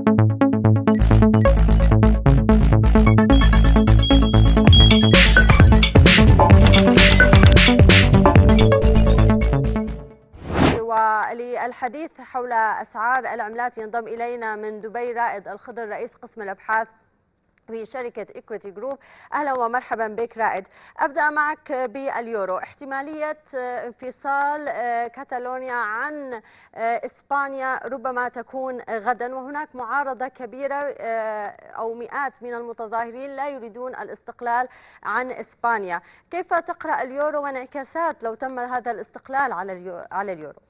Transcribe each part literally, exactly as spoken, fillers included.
وللحديث حول أسعار العملات ينضم إلينا من دبي رائد الخضر رئيس قسم الأبحاث في شركة إيكويتي جروب. أهلا ومرحبا بك رائد. أبدأ معك باليورو، احتمالية انفصال كاتالونيا عن إسبانيا ربما تكون غدا، وهناك معارضة كبيرة أو مئات من المتظاهرين لا يريدون الاستقلال عن إسبانيا. كيف تقرأ اليورو وانعكاسات لو تم هذا الاستقلال على اليورو؟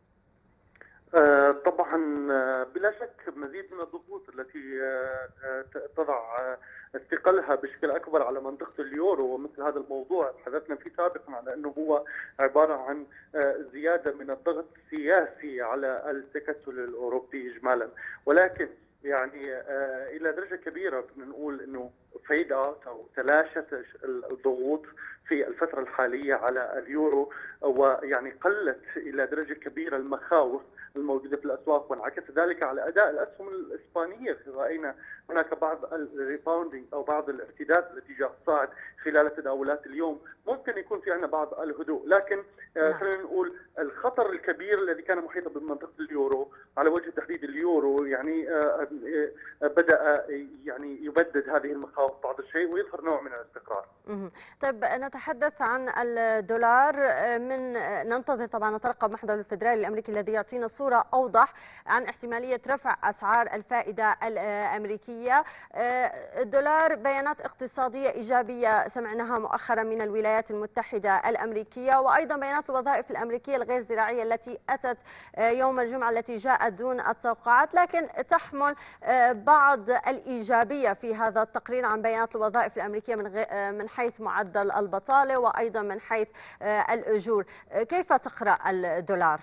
طبعا بلا شك مزيد من الضغوط التي تضع استقلالها بشكل اكبر على منطقه اليورو، ومثل هذا الموضوع تحدثنا فيه سابقا على انه هو عباره عن زياده من الضغط السياسي على التكتل الاوروبي اجمالا، ولكن يعني الى درجه كبيره بدنا نقول انه فيضت او تلاشت الضغوط في الفتره الحاليه على اليورو، ويعني قلت الى درجه كبيره المخاوف الموجوده في الاسواق، وانعكس ذلك على اداء الاسهم الاسبانيه. راينا هناك بعض الريباوندينج او بعض الارتداد الاتجاه الصاعد خلال تداولات اليوم. ممكن يكون في عندنا بعض الهدوء، لكن آه خلينا نقول الخطر الكبير الذي كان محيطا بمنطقه اليورو على وجه تحديد اليورو يعني آه آه بدا يعني يبدد هذه المخاوف بعض الشيء ويظهر نوع من الاستقرار. طيب نتحدث عن الدولار، من ننتظر طبعا نترقب محضر الفدرالي الامريكي الذي يعطينا صوره اوضح عن احتماليه رفع اسعار الفائده الامريكيه. الدولار بيانات اقتصاديه ايجابيه سمعناها مؤخرا من الولايات المتحده الامريكيه، وايضا بيانات الوظائف الامريكيه الغير زراعيه التي اتت يوم الجمعه التي جاءت دون التوقعات، لكن تحمل بعض الايجابيه في هذا التقرير عن بيانات الوظائف الامريكيه من من حيث معدل البطاله وايضا من حيث الاجور. كيف تقرا الدولار؟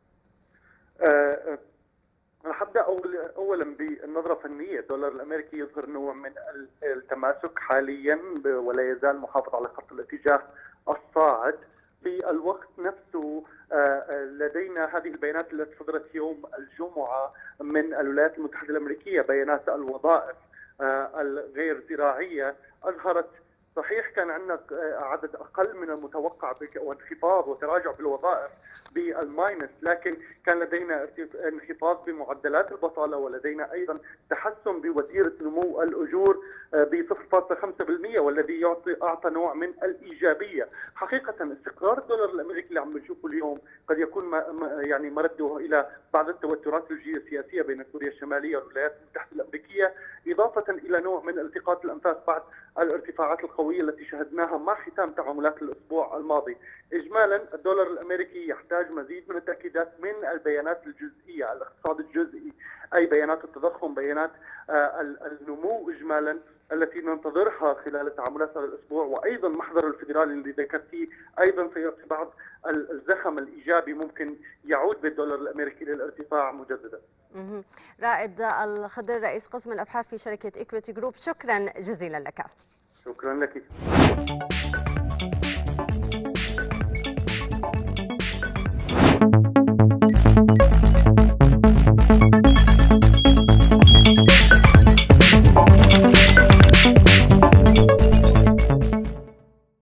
أه أنا حبدأ أولا بالنظرة الفنية. الدولار الأمريكي يظهر نوع من التماسك حاليا ولا يزال محافظ على خط الاتجاه الصاعد. في الوقت نفسه لدينا هذه البيانات التي صدرت يوم الجمعة من الولايات المتحدة الأمريكية، بيانات الوظائف الغير زراعية أظهرت صحيح كان عندنا عدد أقل من المتوقع وانخفاض وتراجع بالوظائف بالماينس، لكن كان لدينا انخفاض بمعدلات البطالة، ولدينا أيضا تحسن بوتيرة نمو الأجور ب صفر فاصلة خمسة بالمئة، والذي يعطي أعطى نوع من الإيجابية. حقيقة استقرار الدولار الأمريكي اللي عم نشوفه اليوم قد يكون يعني مرده إلى بعض التوترات الجيوسياسية بين كوريا الشمالية والولايات المتحدة الأمريكية، إضافة إلى نوع من التقاط الأنفاس بعد الارتفاعات القوية التي شهدناها مع ختام تعاملات الأسبوع الماضي. إجمالا الدولار الأمريكي يحتاج مزيد من التأكيدات من البيانات الجزئية، الاقتصاد الجزئي، أي بيانات التضخم، بيانات النمو إجمالا التي ننتظرها خلال تعاملات هذا الأسبوع، وأيضا محضر الفدرالي اللي ذكرتيه أيضا سيعطي بعض الزخم الإيجابي ممكن يعود بالدولار الأمريكي للارتفاع مجددا. رائد الخضر رئيس قسم الأبحاث في شركة إيكويتي جروب، شكرا جزيلا لك. شكرا لك.